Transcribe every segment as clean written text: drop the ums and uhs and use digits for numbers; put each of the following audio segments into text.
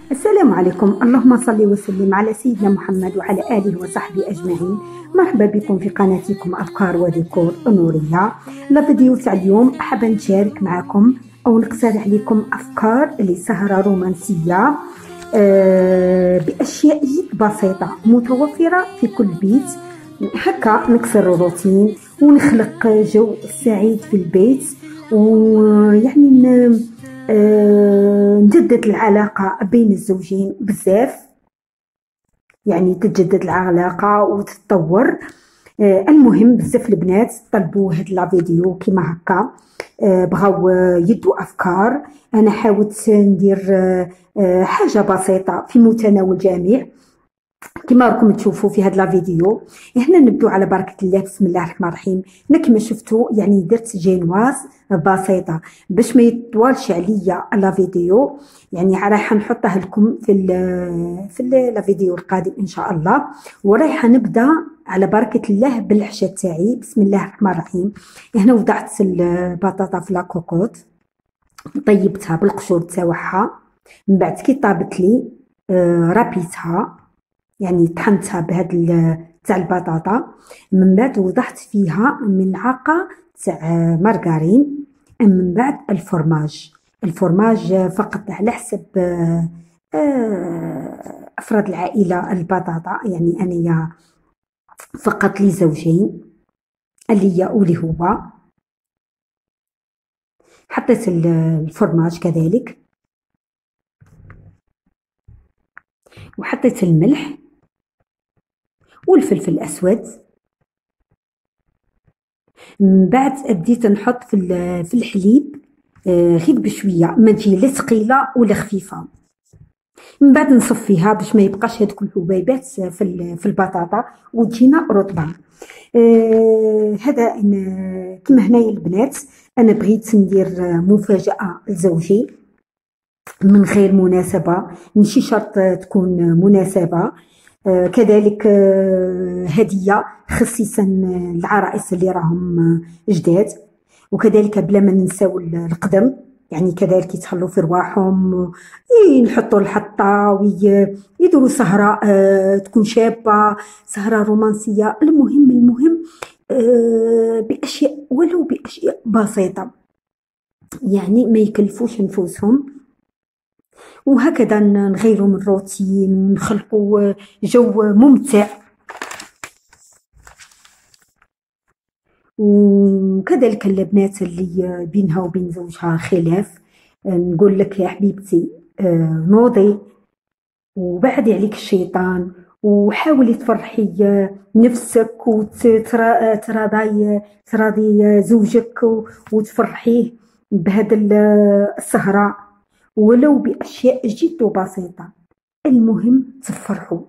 السلام عليكم. اللهم صل وسلم على سيدنا محمد وعلى آله وصحبه أجمعين. مرحبا بكم في قناتكم أفكار وديكور نورية. الفيديو تاع اليوم حابة نشارك معكم أو نقترح عليكم أفكار لسهرة رومانسية بأشياء جد بسيطة متوفرة في كل بيت. هكا نكسر الروتين ونخلق جو سعيد في البيت، ويعني نجدد العلاقة بين الزوجين بزاف، يعني تتجدد العلاقة وتتطور. المهم بزاف البنات طلبوا هاد لا فيديو كيما هكا، بغاو يدوا افكار. انا حاولت ندير حاجة بسيطة في متناول الجميع كما راكم تشوفوا في هاد لا فيديو. هنا نبدو على بركه الله. بسم الله الرحمن الرحيم. هنا كما شفتوا يعني درت جينواز بسيطه باش ما يطولش عليا لا فيديو، يعني رايحه نحطها لكم في لا فيديو القادم ان شاء الله. ورايحه نبدا على بركه الله بالحشا تاعي. بسم الله الرحمن الرحيم. هنا وضعت البطاطا في لاكوكوت، طيبتها بالقشور تاعها، من بعد كي طابت لي رابيتها، يعني طحنتها بهاد تاع البطاطا. من بعد وضعت فيها ملعقه تاع مارغرين، من بعد الفرماج فقط على حسب افراد العائله. البطاطا يعني انايا فقط لي زوجين اللي واللي هو. حطيت الفرماج كذلك، وحطيت الملح والفلفل الاسود. من بعد بديت نحط في الحليب غير بشويه، ما تجي لا ثقيله ولا خفيفه. من بعد نصفيها باش ما يبقاش هذوك الحبيبات في البطاطا وتجينا رطبه. هذا كما هنايا البنات انا بغيت ندير مفاجاه لزوجي من غير مناسبه، ماشي شرط تكون مناسبه. كذلك هدية خصيصا العرائس اللي راهم جداد، وكذلك بلا ما ننساو القدم، يعني كذلك يتهلوا في رواحهم، نحطوا الحطة ويديروا سهرة تكون شابة، سهرة رومانسية. المهم بأشياء ولو بأشياء بسيطة، يعني ما يكلفوش نفوسهم، وهكذا نغيروا من الروتين ونخلقوا جو ممتع. وكذلك البنات اللي بينها وبين زوجها خلاف، نقول لك يا حبيبتي نوضي وبعدي عليك الشيطان، وحاولي تفرحي نفسك وتراضي زوجك وتفرحيه بهذا السهرة ولو بأشياء جد بسيطة. المهم تفرحوا،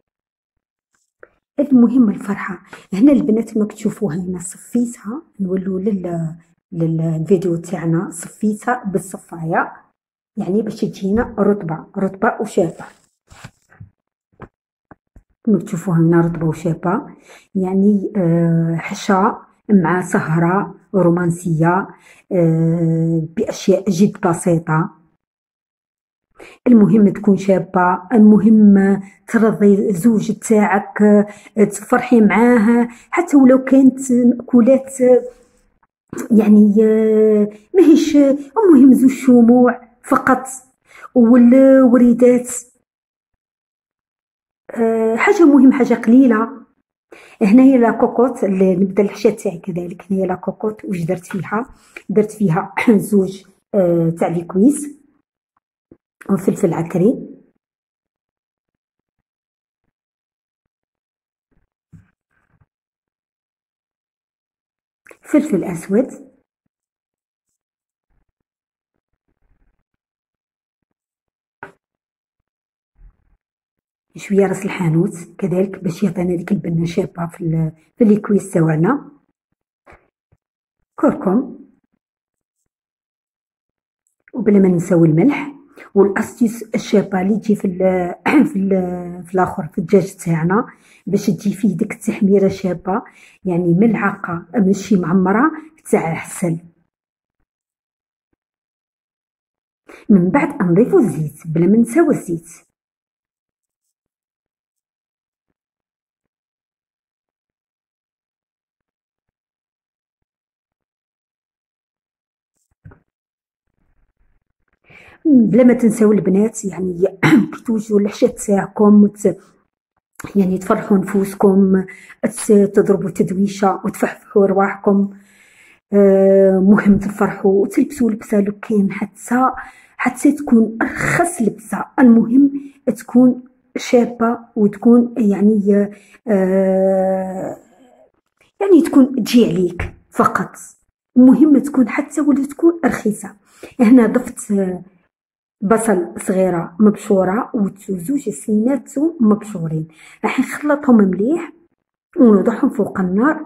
المهم الفرحة. هنا البنات ما كتشوفوها هنا صفيتها، نولوا للفيديو تاعنا صفيتها بالصفاية، يعني باش تجينا رطبة وشابة. كما تشوفوها هنا رطبة وشابة، يعني حشا مع سهرة رومانسية بأشياء جد بسيطة. المهم تكون شابة، المهم ترضي الزوج تاعك، تفرحي معاه، حتى ولو كانت مأكولات يعني ماهيش. المهم زوج شموع فقط والوريدات، حاجة مهم، حاجة قليلة. هنايا لا كوكوت اللي نبدا الحشا تاعي كذلك. هنايا لا كوكوت واش درت فيها زوج تاع لي كويس وفلفل عكري، فلفل اسود، شويه راس الحانوت كذلك باش يعطينا ديك البنه شابه في لي كويس تاعنا، كركم، وبلا ما نساو الملح. والاستيس الشابه اللي تجي في الاخر في الدجاج تاعنا باش تجي فيه ديك التحميره شابه، يعني ملعقه ماشي معمره تاع عسل. من بعد نضيفو الزيت بلا ما نساو الزيت. بلا ما تنساو البنات يعني كي توجدوا الحشا تاعكم يعني تفرحوا نفوسكم، تضربوا تدويشه وتفحفحوا رواحكم. مهم تفرحوا وتلبسوا لبسه لو كان حتى تكون ارخص لبسه، المهم تكون شابه وتكون يعني تكون تجي عليك فقط. المهم تكون حتى ولو تكون رخيصه. هنا ضفت بصل صغيره مبشوره وزوج سنينات ثوم مبشورين، راح نخلطهم مليح ونوضعهم فوق النار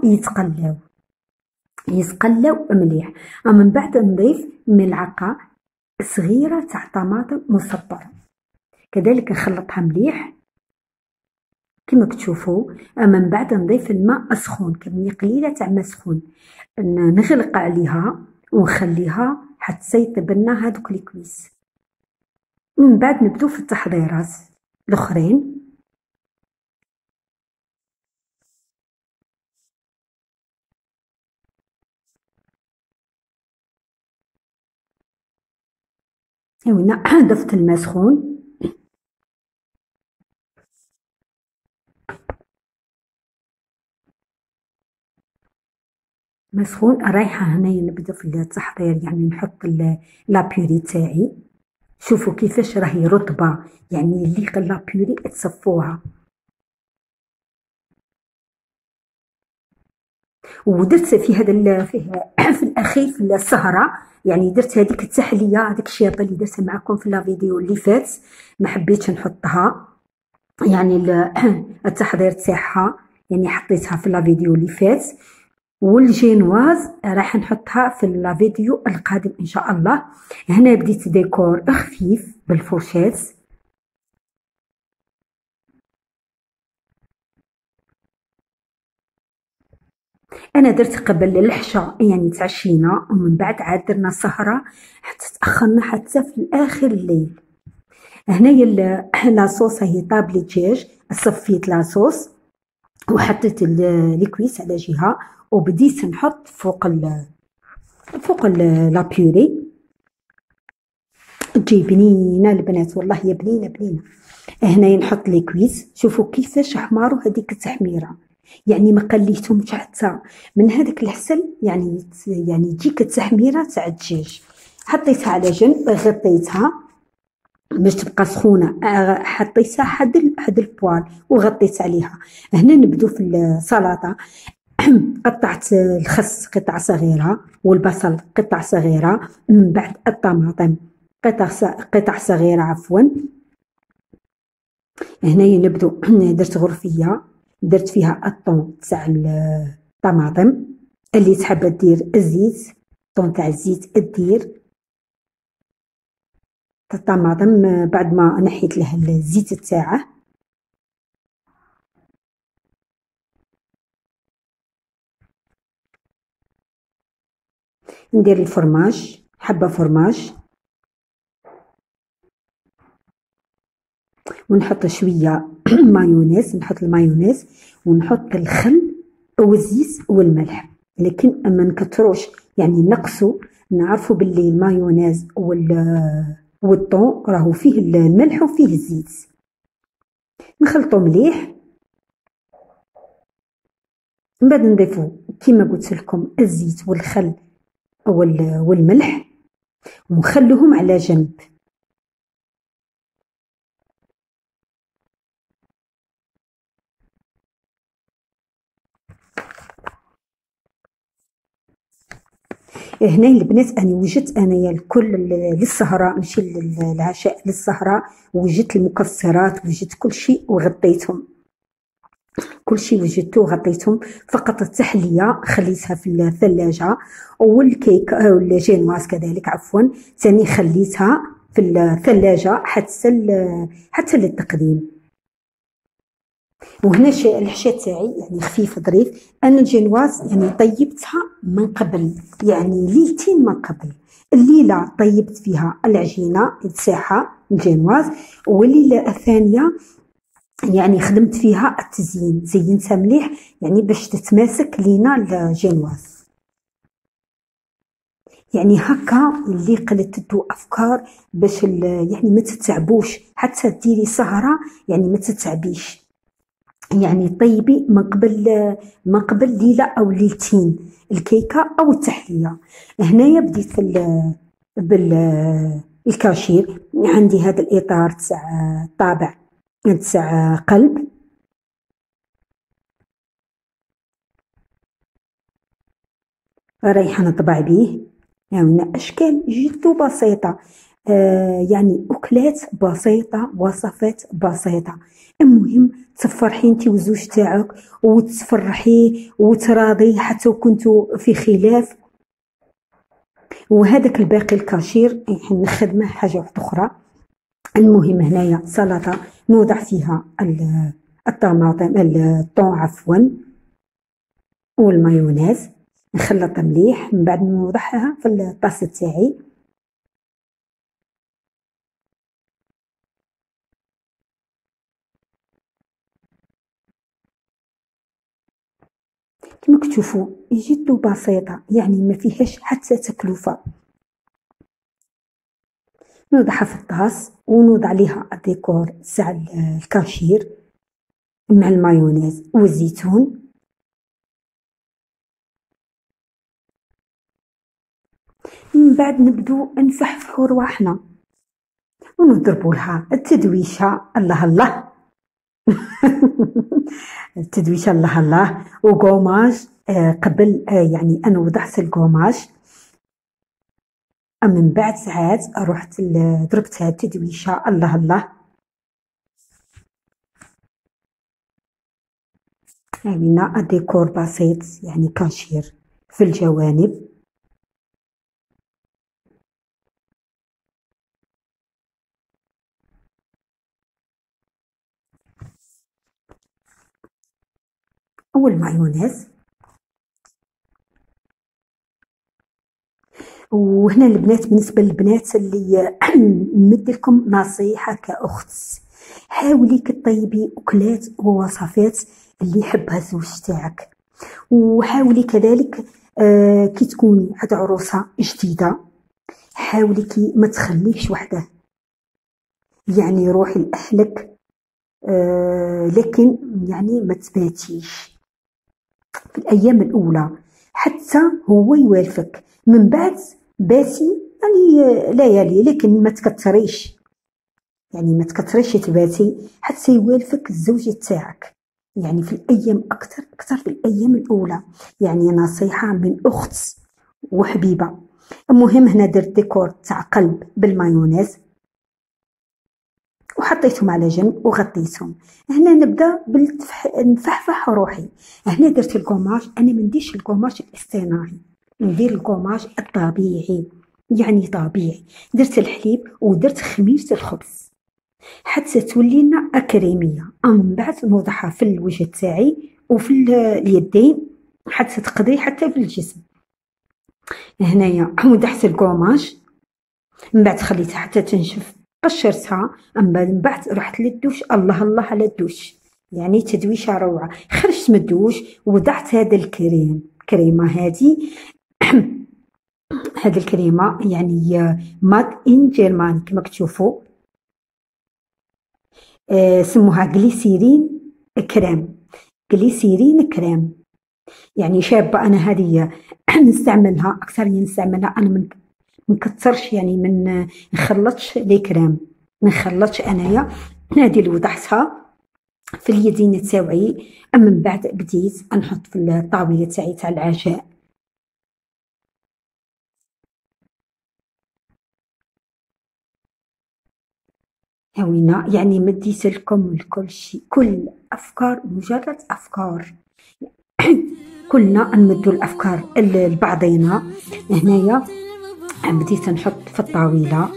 يتقلاو مليح. من بعد نضيف ملعقه صغيره تاع طماطم مصبره، كذلك نخلطها مليح كما كتشوفوا. من بعد نضيف الماء سخون، كميه قليله تاع ماء سخون، نغلق عليها ونخليها حتى يطيب لنا هذوك الكويس. من بعد نبدو في التحضيرات الاخرين. هنا ضفت الماء سخون، مسخون. رايحه هنايا نبدا في التحضير، يعني نحط لابيوري تاعي. شوفوا كيفاش راهي رطبه، يعني اللي لابيوري تصفوها. ودرت في هذا في الاخير في السهره، يعني درت هذيك التحليه، هذيك الشياطه اللي درتها معكم في الفيديو اللي فات، ما حبيتش نحطها يعني التحضير تاعها، يعني حطيتها في الفيديو اللي فات. والجينواز راح نحطها في الفيديو القادم ان شاء الله. هنا بديت ديكور خفيف بالفرشات. انا درت قبل العشاء يعني تعشينا، ومن بعد عاد درنا سهره حتى تاخرنا حتى في اخر الليل. هنايا لاصوص هي طابلي دجاج، صفيت لاصوص وحطيت الكويس على جهه، وبديت نحط فوق لابيوري. تجي بنينه البنات، والله يا بنينه. هنايا نحط الكويس، شوفوا كيفاش حماروا هذيك التحميره، يعني ما قليتهمش حتى من هذاك الحسل، يعني تجيك التحميره تاع الدجاج. حطيتها على جنب، غطيتها باش تبقى سخونه، حطيتها حد البوال وغطيت عليها. هنا نبدو في السلطه. قطعت الخس قطع صغيره، والبصل قطع صغيره، من بعد الطماطم قطع صغيره عفوا. هنايا نبدو درت غرفيه، درت فيها الطون تاع الطماطم. اللي تحب دير الزيت، الطون تاع الزيت دير الطماطم بعد ما نحيت له الزيت تاعه. ندير الفرماج، حبه فرماج، ونحط شويه مايونيز، نحط المايونيز ونحط الخل والزيت والملح، لكن ما نكتروش، يعني نقصوا. نعرفوا باللي المايونيز والطون راهو فيه الملح وفيه الزيت. نخلطو مليح، من بعد نضيفو كيما قلت لكم الزيت والخل والملح، ونخلوهم على جنب. هنا البنات أنا وجدت أنايا الكل للسهرة، ماشي للعشاء، للسهرة وجدت المكسرات، وجدت كل شيء وغطيتهم، كل شيء وجدته وغطيتهم. فقط التحلية خليتها في الثلاجة، والكيك والجينواز كذلك عفوا ثاني خليتها في الثلاجة حتى للتقديم. وهنا الحشا تاعي يعني خفيف ظريف. انا الجينواز يعني طيبتها من قبل، يعني ليلتين من قبل، الليلة طيبت فيها العجينة الساحة الجينواز، والليلة الثانية يعني خدمت فيها التزيين، زينتها مليح يعني باش تتماسك لينا الجينواز. يعني هكا اللي قلت افكار باش يعني ما تتعبوش، حتى ديري سهرة يعني ما تتعبيش، يعني طيبي من قبل ليلة او ليلتين الكيكة او التحلية. هنايا بديت بالكاشير. عندي هذا الاطار تاع طابع تاع قلب، رايحة نطبع بيه. يعني أشكال جد بسيطة، يعني أكلات بسيطة، وصفات بسيطة. المهم تفرحي انتي وزوج تاعك وتفرحيه وتراضيه حتى وكنتوا في خلاف. وهذاك الباقي الكاشير نخدمه حاجة واحدة أخرى. المهم هنايا سلطة نوضع فيها الطماطم الطون عفوا والمايونيز، نخلط مليح، من بعد نوضعها في الطاس تاعي. كما كتشوفوا جد بسيطة، يعني ما فيهاش حتى تكلفة. نوضعها في الطاس ونوضع عليها الديكور تاع الكاشير مع المايونيز والزيتون. من بعد نبدو نفحفحوا رواحنا ونضربوا لها التدويشة الله الله. التدويشة الله الله وقوماج. قبل يعني أنا وضعت القوماج، من بعد ساعات رحت ضربتها تدويشة الله الله. عملنا الديكور بسيط يعني كاشير في الجوانب. والمايونيز. وهنا البنات، بالنسبة للبنات اللي نمد لكم نصيحة كأخت، حاولي كطيبي أكلات ووصفات اللي يحبها الزوج تاعك. وحاولي كذلك كي تكوني عاد عروسة جديدة، حاولي كي ما تخليكش وحده، يعني روحي لأهلك لكن يعني ما تباتيش في الأيام الأولى حتى هو يوالفك. من بعد باتي يعني ليالي، لكن ما تكتريش، يعني ما تكتريش تباتي حتى يوالفك الزوج تاعك، يعني في الأيام أكثر في الأيام الأولى. يعني نصيحة من أخت وحبيبة. المهم هنا درت ديكور تاع قلب بالمايونيز وحطيتهم على جنب وغطيتهم. هنا نبدا نفحفح روحي. هنا درت الكوماج، انا ما نديرش الكوماج الاصطناعي، ندير الكوماج الطبيعي، يعني طبيعي. درت الحليب ودرت خميره الخبز حتى تولي لنا كريميه. من بعد نوضعها في الوجه تاعي وفي اليدين حتى تقضي حتى في الجسم. هنايا وضعت الكوماج، من بعد خليتها حتى تنشف، قشرتها. من بعد رحت للدوش. الله الله على الدوش، يعني تدويشه روعه. خرجت من الدوش وضعت هذا الكريمه هذه. هذه الكريمه يعني ماد ان جيرمان كما كتشوفوا. سموها جليسيرين كريم، جليسيرين كريم. يعني شابه انا هذه نستعملها اكثر، نستعملها انا من كترش، يعني من نخلطش لي كريم، نخلطش انايا. هذه اللي وضعتها في اليدين تاوعي. من بعد بديت نحط في الطاويه تاعي تاع العشاء. هاوينا يعني مديت لكم الكل شيء، كل افكار مجرد افكار. كلنا نمدوا الافكار لبعضينا. هنايا بديت نحط في الطاوله،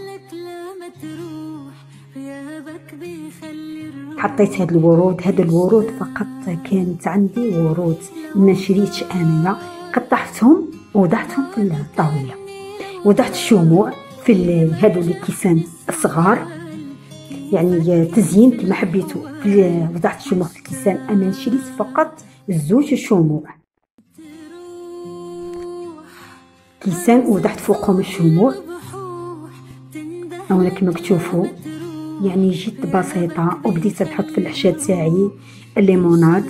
حطيت هاد الورود. هاد الورود فقط كانت عندي ورود ما شريتش انايا، قطعتهم ووضعتهم في الطاوله. وضعت الشموع في هادو الكيسان الصغار، يعني تزيين كما حبيتو. وضعت الشموع في الكيسان، انا شريت فقط 2 شموع كيسان وضعت فوقهم الشموع. هنا كما كتشوفوا يعني جيت بسيطه، وبديت نحط في العشاء تاعي الليموناد.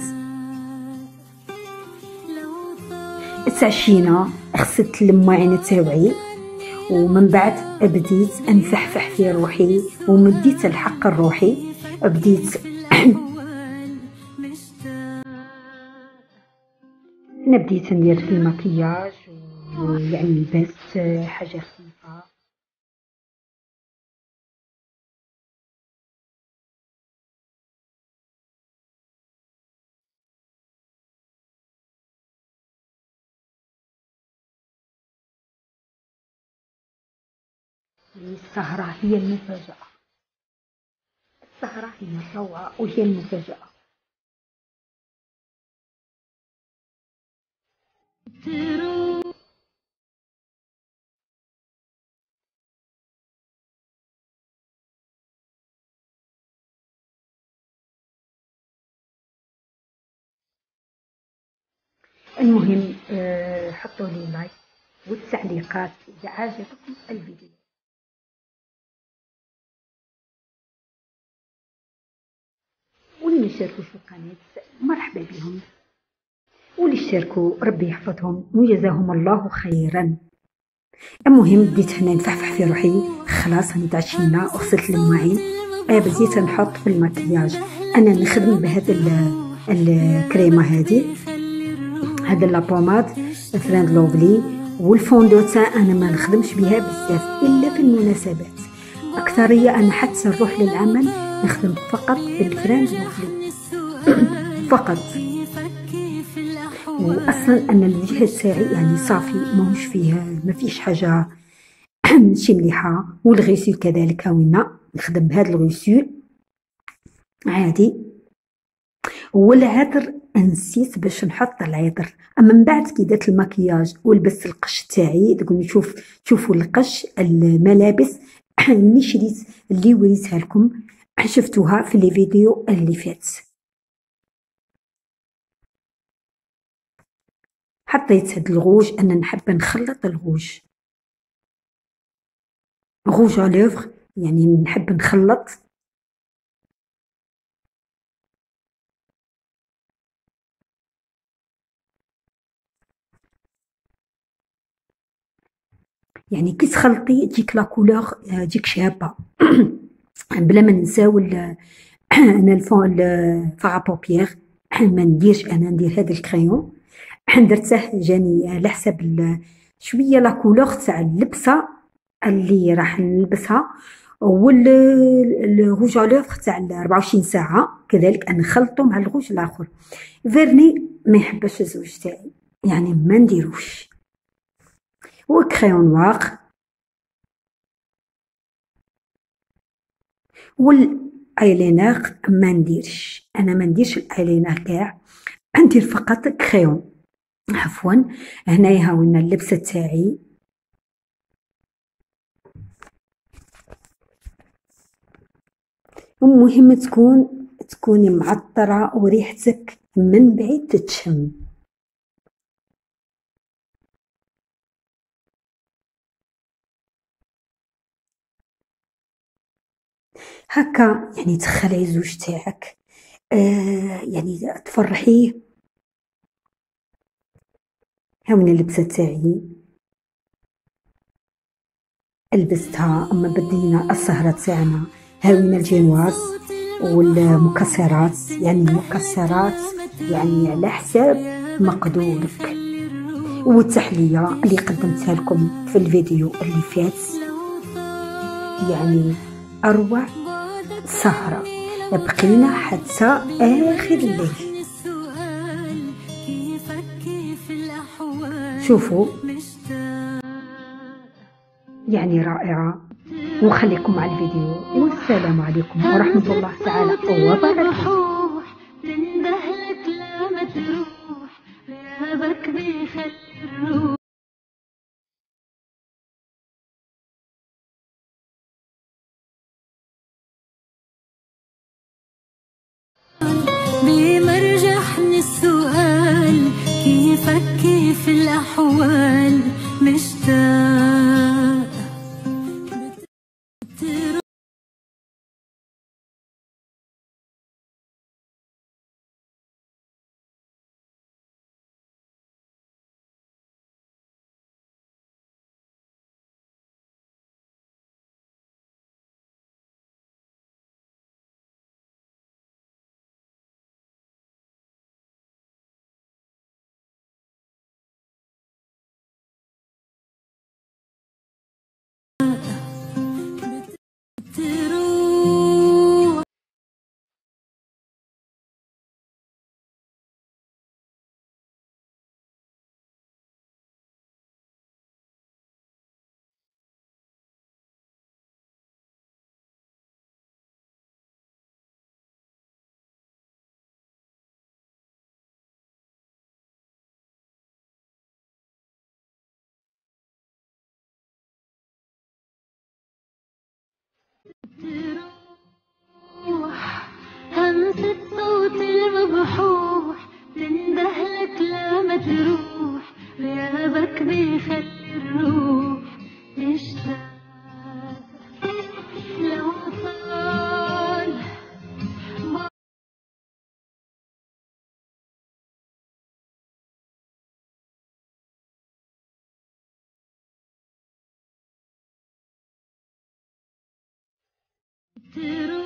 تعشينا، غسلت المواعين تاوعي، ومن بعد بديت انفحفح في روحي ومديت الحق الروحي. بديت انا بديت ندير في المكياج، ويعني لبست حاجه خفيفه. السهره هي المفاجاه، السهره هي الروعه وهي المفاجاه. المهم حطوا لي لايك والتعليقات إذا عجبكم الفيديو. واللي ما شاركوش في القناة مرحبا بهم، واللي اشتركوا ربي يحفظهم وجزاهم الله خيرا. المهم بديت هنا نفحفح في روحي، خلاص هاني تعشينا وغسلت المواعين. بديت نحط في المكياج. انا نخدم بهذا الكريمه هذا لابوماد فريند لوفلي. والفوندوتان انا ما نخدمش بها بزاف الا في المناسبات. اكثريه انا حتى نروح للعمل نخدم فقط بالفريند لوفلي فقط. واصلا انا الوجه تاعي يعني صافي، ماهوش فيها، ما فيش حاجه شي مليحه. والغسيل كذلك هاوينا نخدم بهذا الغسيل عادي. والعطر نسيت باش نحط العطر. اما من بعد كي درت المكياج ولبست القش تاعي، تقولوا شوفوا القش الملابس اللي شريت اللي وريتها لكم، شفتوها في لي فيديو اللي فات. حطيت هاد الغوج، انا نحب نخلط الغوج، غوج على لوفغ، يعني نحب نخلط. يعني كي تخلطي تجيك لا كولور، تجيك شابه. بلا ما نساو انا الفا بوبيير ما نديرش، انا ندير هذا الكريون درته جاني على حساب شويه لا كولور تاع اللبسه اللي راح نلبسها. والروج على لوفغ تاع 24 ساعه كذلك انا نخلطو مع الروج الاخر. فيرني ما يحبش الزوج تاعي، يعني ما نديروش. وكريون نواغ والايلينر ما نديرش، انا ما نديرش الايلينر كاع، ندير فقط كريون. عفوا هنايا هاوينا اللبسه تاعي. المهم تكوني معطره وريحتك من بعيد تتشم. هكا يعني تخلعي زوج تاعك، يعني تفرحيه. هاوينا اللبسه تاعي لبستها. اما بدينا السهره تاعنا هاوينا الجينواز والمكسرات، يعني المكسرات يعني على حساب مقدورك. والتحليه اللي قدمتها لكم في الفيديو اللي فات، يعني اروع سهره. بقينا حتى اخر الليل. شوفوا يعني رائعه. وخليكم مع الفيديو، والسلام عليكم ورحمه الله تعالى وبركاته. تروح